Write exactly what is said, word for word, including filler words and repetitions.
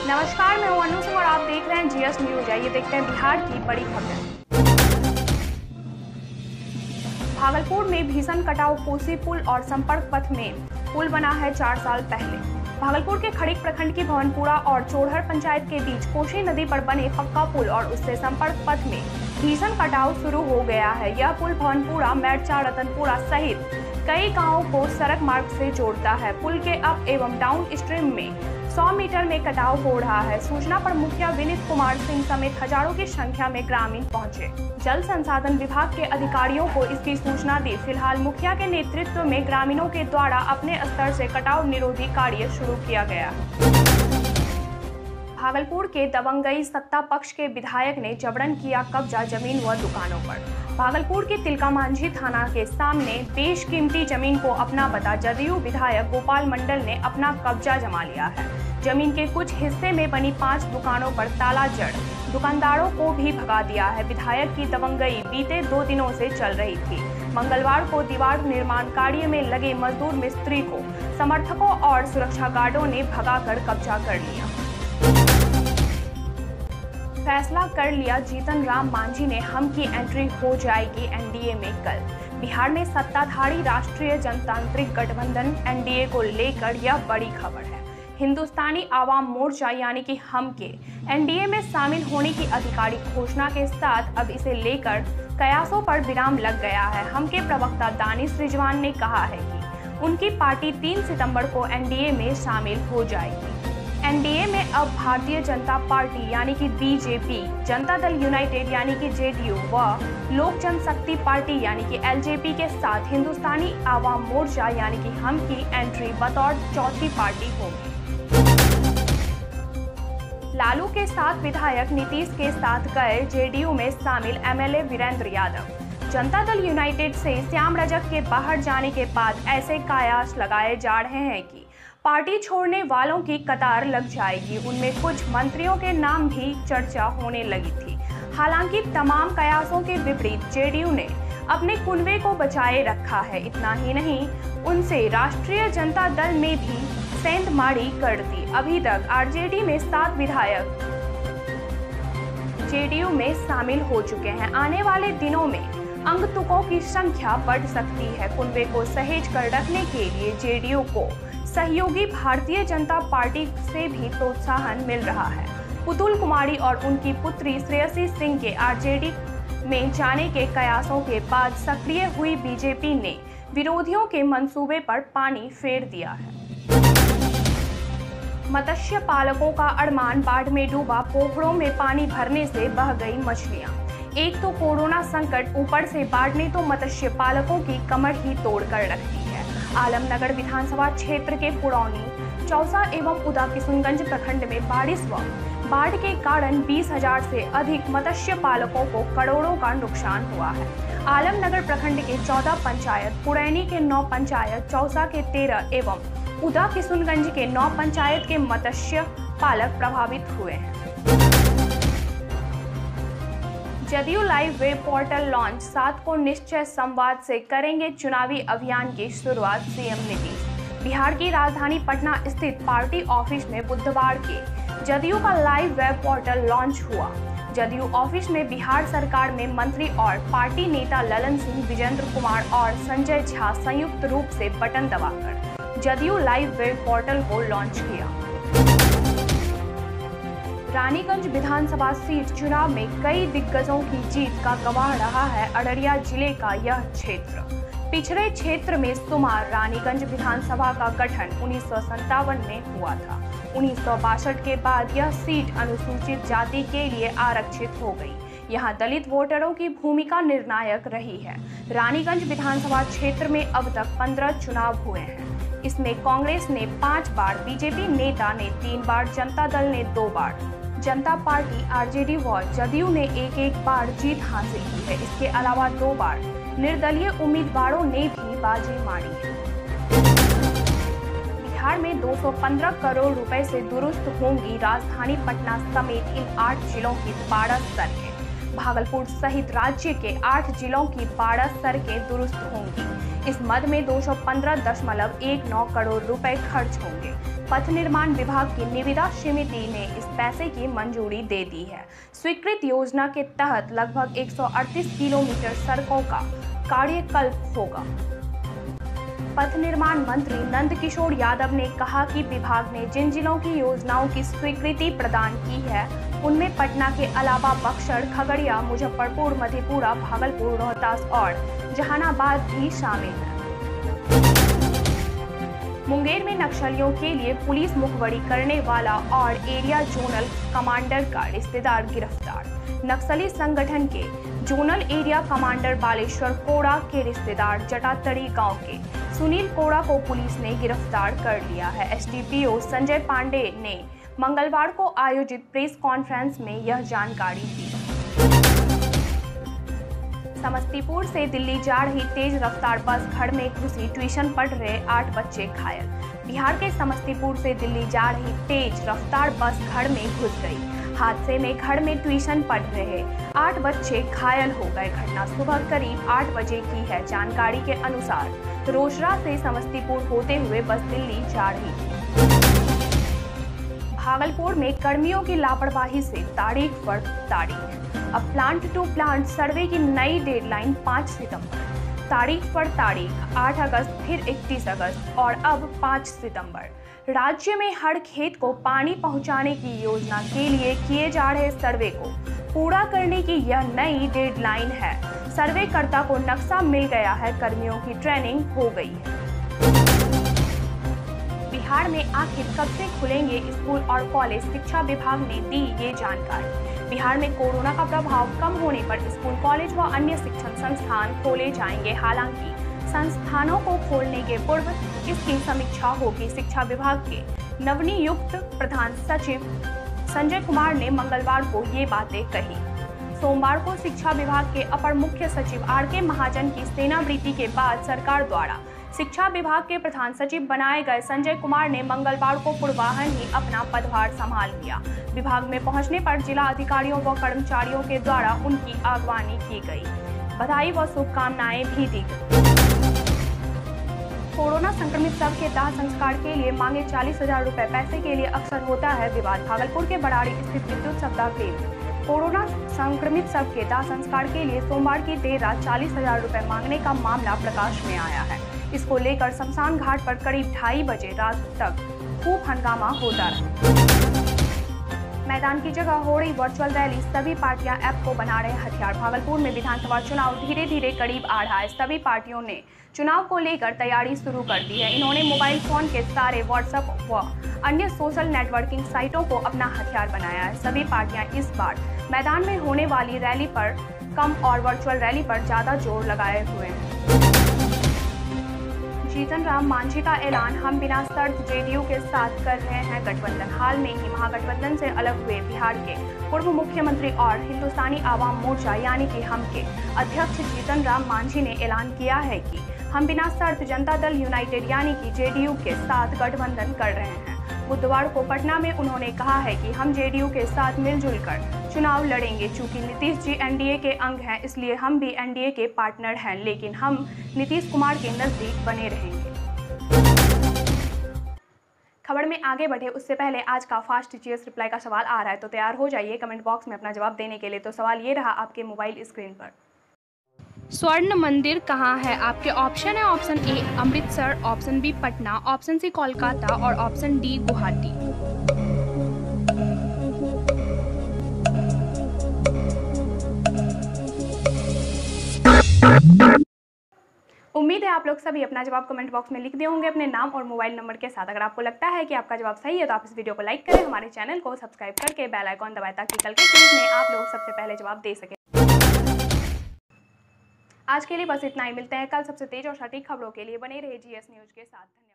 नमस्कार, मैं हूं अनु सिंह और आप देख रहे हैं जीएस न्यूज। आइए देखते हैं बिहार की बड़ी खबरें। भागलपुर में भीषण कटाव, कोसी पुल और संपर्क पथ में पुल बना है चार साल पहले। भागलपुर के खड़िक प्रखंड की भवनपुरा और चोरहर पंचायत के बीच कोसी नदी पर बने पक्का पुल और उससे संपर्क पथ में भीषण कटाव शुरू हो गया है। यह पुल भवनपुरा, मेरचा, रतनपुरा सहित कई गांवों को सड़क मार्ग से जोड़ता है। पुल के अप एवं डाउन स्ट्रीम में सौ मीटर में कटाव हो रहा है। सूचना पर मुखिया विनीत कुमार सिंह समेत हजारों की संख्या में ग्रामीण पहुंचे। जल संसाधन विभाग के अधिकारियों को इसकी सूचना दी। फिलहाल मुखिया के नेतृत्व में ग्रामीणों के द्वारा अपने स्तर से कटाव निरोधी कार्य शुरू किया गया। भागलपुर के दबंगई सत्ता पक्ष के विधायक ने जबरन किया कब्जा जमीन व दुकानों पर। भागलपुर के तिलकामांझी थाना के सामने बेशकीमती जमीन को अपना बता जदयू विधायक गोपाल मंडल ने अपना कब्जा जमा लिया है। जमीन के कुछ हिस्से में बनी पांच दुकानों पर ताला जड़ दुकानदारों को भी भगा दिया है। विधायक की दबंगई बीते दो दिनों से चल रही थी। मंगलवार को दीवार निर्माण कार्य में लगे मजदूर मिस्त्री को समर्थकों और सुरक्षा गार्डों ने भगाकर कब्जा कर लिया। फैसला कर लिया, जीतन राम मांझी ने हम की एंट्री हो जाएगी एनडीए में कल। बिहार में सत्ताधारी राष्ट्रीय जनतांत्रिक गठबंधन एनडीए को लेकर यह बड़ी खबर है। हिंदुस्तानी आवाम मोर्चा यानी कि हम के एनडीए में शामिल होने की आधिकारिक घोषणा के साथ अब इसे लेकर कयासों पर विराम लग गया है। हम के प्रवक्ता दानिश रिजवान ने कहा है कि उनकी पार्टी तीन सितंबर को एनडीए में शामिल हो जाएगी। एनडीए में अब भारतीय जनता पार्टी यानी कि बीजेपी, जनता दल यूनाइटेड यानी कि जेडीयू व लोक जनशक्ति पार्टी यानी कि एलजेपी के साथ हिंदुस्तानी आवाम मोर्चा यानी कि हम की एंट्री बतौर चौथी पार्टी होगी। लालू के साथ विधायक नीतीश के साथ गए जेडीयू में शामिल एमएलए वीरेंद्र यादव। जनता दल यूनाइटेड से श्याम रजक के बाहर जाने के बाद ऐसे कयास लगाए जा रहे हैं कि पार्टी छोड़ने वालों की कतार लग जाएगी। उनमें कुछ मंत्रियों के नाम भी चर्चा होने लगी थी। हालांकि तमाम कयासों के विपरीत जेडीयू ने अपने कुनबे को बचाए रखा है। इतना ही नहीं, उनसे राष्ट्रीय जनता दल में भी सेंधमारी कर दी। अभी तक आरजेडी में सात विधायक जेडीयू में शामिल हो चुके हैं। आने वाले दिनों में अंगतुकों की संख्या बढ़ सकती है। कुनबे को सहेज कर रखने के लिए जेडीयू को सहयोगी भारतीय जनता पार्टी से भी प्रोत्साहन मिल रहा है। पुतुल कुमारी और उनकी पुत्री श्रेयसी सिंह के आरजेडी में जाने के कयासों के बाद सक्रिय हुई बीजेपी ने विरोधियों के मंसूबे पर पानी फेर दिया है। मत्स्य पालकों का अरमान, बाढ़ में डूबा, पोखरों में पानी भरने से बह गई मछलियां। एक तो कोरोना संकट, ऊपर से बाढ़ ने तो मत्स्य पालकों की कमर ही तोड़ कर रख दी है। आलमनगर विधानसभा क्षेत्र के पुरौनी, चौसा एवं उदा किशुनगंज प्रखंड में बारिश व बाढ़ के कारण बीस हजार से अधिक मत्स्य पालकों को करोड़ों का नुकसान हुआ है। आलमनगर प्रखंड के चौदह पंचायत, पुरैनी के नौ पंचायत, चौसा के तेरह एवं उदा किशुनगंज के नौ पंचायत के मत्स्य पालक प्रभावित हुए हैं। JDU live web portal launch, सात को निश्चय संवाद से करेंगे चुनावी अभियान की शुरुआत सीएम नीतीश। बिहार की राजधानी पटना स्थित पार्टी ऑफिस में बुधवार के जदयू का लाइव वेब पोर्टल लॉन्च हुआ। जदयू ऑफिस में बिहार सरकार में मंत्री और पार्टी नेता ललन सिंह, विजेंद्र कुमार और संजय झा संयुक्त रूप से बटन दबाकर जदयू लाइव वेब पोर्टल को लॉन्च किया। रानीगंज विधानसभा सीट चुनाव में कई दिग्गजों की जीत का गवाह रहा है अररिया जिले का यह क्षेत्र। पिछड़े क्षेत्र में शुमार रानीगंज विधानसभा का गठन उन्नीस सौ सत्तावन में हुआ था। उन्नीस सौ बासठ के बाद यह सीट अनुसूचित जाति के लिए आरक्षित हो गई। यहाँ दलित वोटरों की भूमिका निर्णायक रही है। रानीगंज विधानसभा क्षेत्र में अब तक पंद्रह चुनाव हुए हैं। इसमें कांग्रेस ने पांच बार, बीजेपी नेता ने तीन बार, जनता दल ने दो बार, जनता पार्टी आरजेडी व जदयू ने एक एक बार जीत हासिल की है। इसके अलावा दो बार निर्दलीय उम्मीदवारों ने भी बाजी मारी है। बिहार में दो सौ पंद्रह करोड़ रुपए से दुरुस्त होंगी राजधानी पटना समेत इन आठ जिलों की बारह सड़कें। भागलपुर सहित राज्य के आठ जिलों की बारह सड़कें दुरुस्त होंगी। इस मद में दो सौ पंद्रह दशमलव एक नौ करोड़ रुपए खर्च होंगे। पथ निर्माण विभाग की निविदा समिति ने इस पैसे की मंजूरी दे दी है। स्वीकृत योजना के तहत लगभग एक सौ अड़तीस किलोमीटर सड़कों का कायाकल्प होगा। पथ निर्माण मंत्री नंदकिशोर यादव ने कहा कि विभाग ने जिन जिलों की योजनाओं की स्वीकृति प्रदान की है उनमें पटना के अलावा बक्सर, खगड़िया, मुजफ्फरपुर, मधेपुरा, भागलपुर, रोहतास और जहानाबाद भी शामिल है। मुंगेर में नक्सलियों के लिए पुलिस मुखबरी करने वाला और एरिया जोनल कमांडर का रिश्तेदार गिरफ्तार। नक्सली संगठन के zonal area commander Baleshwar Koda के रिश्तेदार जटातड़ी गांव के सुनील कोड़ा को पुलिस ने गिरफ्तार कर लिया है। एसडीपीओ संजय पांडे ने मंगलवार को आयोजित प्रेस कॉन्फ्रेंस में यह जानकारी दी। समस्तीपुर से दिल्ली जा रही तेज रफ्तार बस घर में घुसी, ट्यूशन पढ़ रहे आठ बच्चे घायल। बिहार के समस्तीपुर से दिल्ली जा रही तेज रफ्तार बस घर में घुस गई। हादसे में घर में ट्यूशन पढ़ रहे आठ बच्चे घायल हो गए। घटना सुबह करीब आठ बजे की है। जानकारी के अनुसार रोसड़ा से समस्तीपुर होते हुए बस दिल्ली जा रही थी। भागलपुर में कर्मियों की लापरवाही से तारीख पर तारीख। अब प्लांट टू प्लांट सर्वे की नई डेडलाइन पाँच सितंबर। तारीख पर तारीख आठ अगस्त, फिर इकतीस अगस्त और अब पाँच सितंबर। राज्य में हर खेत को पानी पहुंचाने की योजना के लिए किए जा रहे सर्वे को पूरा करने की यह नई डेडलाइन है। सर्वेकर्ता को नक्शा मिल गया है, कर्मियों की ट्रेनिंग हो गई है। बिहार में आखिर कब से खुलेंगे स्कूल और कॉलेज, शिक्षा विभाग ने दी ये जानकारी। बिहार में कोरोना का प्रभाव कम होने पर स्कूल, कॉलेज व अन्य शिक्षण संस्थान खोले जाएंगे। हालांकि संस्थानों को खोलने के पूर्व इसकी समीक्षा होगी। शिक्षा विभाग के नवनियुक्त प्रधान सचिव संजय कुमार ने मंगलवार को ये बातें कही। सोमवार को शिक्षा विभाग के अपर मुख्य सचिव आर के महाजन की सेवानिवृत्ति के बाद सरकार द्वारा शिक्षा विभाग के प्रधान सचिव बनाए गए संजय कुमार ने मंगलवार को पूर्वाह्न ही अपना पदभार संभाल लिया। विभाग में पहुंचने पर जिला अधिकारियों व कर्मचारियों के द्वारा उनकी अगवानी की गई, बधाई व शुभकामनाएं भी दी गई। कोरोना संक्रमित शव के दाह संस्कार के लिए मांगे चालीस हजार रुपए, पैसे के लिए अक्सर होता है विवाद। भागलपुर के बड़ाड़ी स्थित विद्युत सप्ताह केंद्र कोरोना संक्रमित शव के दाह संस्कार के लिए सोमवार की देर रात चालीस हजार रुपए मांगने का मामला प्रकाश में आया है। इसको लेकर शमशान घाट पर करीब ढाई बजे रात तक खूब हंगामा होता रहा। मैदान की जगह हो रही वर्चुअल रैली, सभी पार्टियां ऐप को बना रहे हथियार। भागलपुर में विधानसभा चुनाव धीरे धीरे करीब आ रहा है। सभी पार्टियों ने चुनाव को लेकर तैयारी शुरू कर दी है। इन्होंने मोबाइल फोन के सारे व्हाट्सएप व अन्य सोशल नेटवर्किंग साइटों को अपना हथियार बनाया है। सभी पार्टियां इस बार मैदान में होने वाली रैली पर कम और वर्चुअल रैली पर ज्यादा जोर लगाए हुए हैं। जीतन राम मांझी का ऐलान, हम बिना शर्त जेडीयू के साथ कर रहे हैं गठबंधन। हाल में ही महागठबंधन से अलग हुए बिहार के पूर्व मुख्यमंत्री और हिंदुस्तानी आवाम मोर्चा यानी कि हम के अध्यक्ष जीतन राम मांझी ने ऐलान किया है कि हम बिना शर्त जनता दल यूनाइटेड यानी कि जेडीयू के साथ गठबंधन कर रहे हैं। बुधवार को पटना में उन्होंने कहा है कि हम जेडीयू के साथ मिलजुल कर चुनाव लड़ेंगे। चूंकि नीतीश जी एनडीए के अंग हैं, इसलिए हम भी एनडीए के पार्टनर हैं, लेकिन हम नीतीश कुमार के नजदीक बने रहेंगे। खबर में आगे बढ़े उससे पहले आज का फास्ट जीएस रिप्लाई का सवाल आ रहा है, तो तैयार हो जाइए कमेंट बॉक्स में अपना जवाब देने के लिए। तो सवाल ये रहा आपके मोबाइल स्क्रीन पर, स्वर्ण मंदिर कहाँ है? आपके ऑप्शन है option A Amritsar, option B Patna, option C Kolkata और ऑप्शन डी गुवाहाटी। उम्मीद है आप लोग सभी अपना जवाब कमेंट बॉक्स में लिख दिए होंगे अपने नाम और मोबाइल नंबर के साथ। अगर आपको लगता है कि आपका जवाब सही है तो आप इस वीडियो को लाइक करें, हमारे चैनल को सब्सक्राइब करके बेल आइकॉन दबाएं ताकि कल के क्विज में आप लोग सबसे पहले जवाब दे सकें। आज के लिए बस इतना ही, मिलते हैं कल सबसे तेज और सटीक खबरों के लिए। बने रहे जीएस न्यूज के साथ। धन्यवाद।